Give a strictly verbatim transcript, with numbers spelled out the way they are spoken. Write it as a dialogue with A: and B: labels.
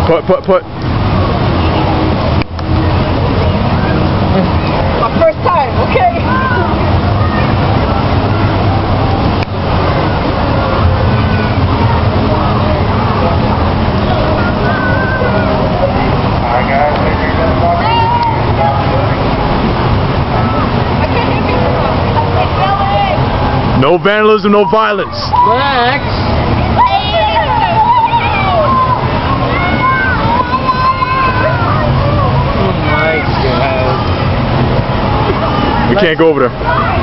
A: Put, put, put.
B: My first time, okay?
C: Alright guys, make sure you guys walk in.
A: No vandalism, no violence.
B: Max.
A: We can't go over there.